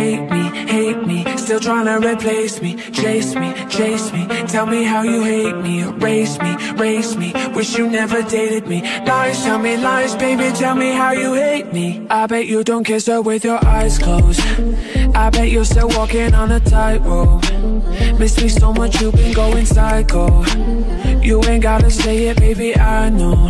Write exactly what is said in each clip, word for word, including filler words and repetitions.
hate me, hate me, still trying to replace me. Chase me, chase me, tell me how you hate me. Erase me, race me, wish you never dated me. Lies, tell me lies, baby, tell me how you hate me. I bet you don't kiss her with your eyes closed. I bet you're still walking on a tightrope. Miss me so much, you've been going psycho. You ain't gotta say it, baby, I know.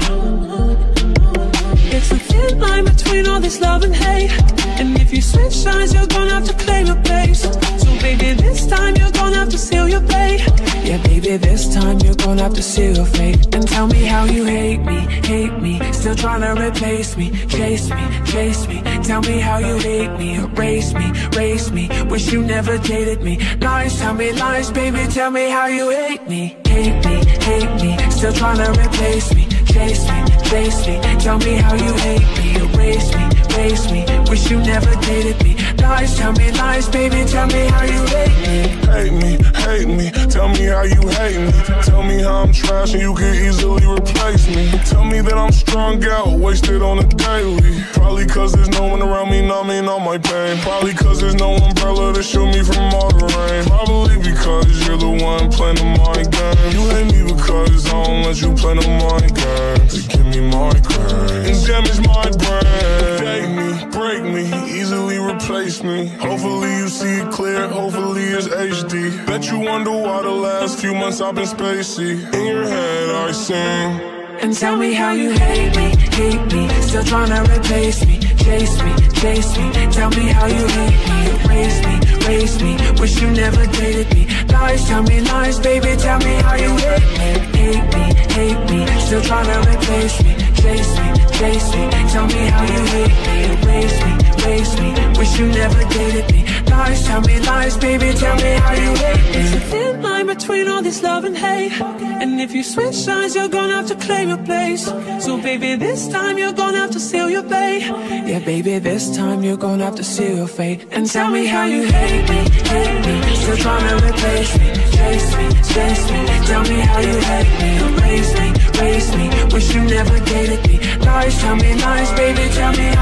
It's a thin line between all this love and hate, and if you switch sides, you're gonna have to claim a place. So baby, this time you're gonna have to seal your fate. Yeah, baby, this time you're gonna have to seal your fate. And tell me how you hate me, hate me, still trying to replace me. Chase me, chase me, tell me how you hate me. Erase me, race me, wish you never dated me. Lies, tell me lies, baby, tell me how you hate me. Hate me, hate me, still trying to replace me. Chase me, chase me, tell me how you hate me. Erase me, race me, wish you never dated me. Lies, tell me lies, baby, tell me how you hate me. Hate me, hate me, tell me how you hate me. Tell me how I'm trash and you can easily replace me. Tell me that I'm strung out, wasted on a daily. Probably cause there's no one around me numbing all my pain. Probably cause there's no umbrella to shield me from all the rain. Probably because you're the one playing the mind game. You hate me because I don't let you play no mind games. They give me migraines and damage my brain. Date me, break me, easily replace me. Hopefully you see it clear, hopefully it's H D. Bet you wonder why the last few months I've been spacey. In your head I sing. And tell me how you hate me, hate me, still trying to replace me. Chase me, chase me, tell me how you hate me. Erase me, race me, wish you never dated me. Lies, tell me lies, baby, tell me how you hate me. Hate me, hate me, still trying to replace me. Chase me, chase me, tell me how you hate me. Erase me, race me, wish you never dated me. Lies, tell me lies, baby, tell me how you hate me. It's a thin line between all this love and hate, and if you switch sides, you're gonna have to claim your place. So baby, this time you're gonna have to seal your fate. Yeah, baby, this time you're gonna have to seal your fate. And tell me how you hate me, hate me, still trying to replace me. Chase me, chase me, tell me how you hate me. Erase me, race me, wish you never dated me. Lies, tell me lies, baby, tell me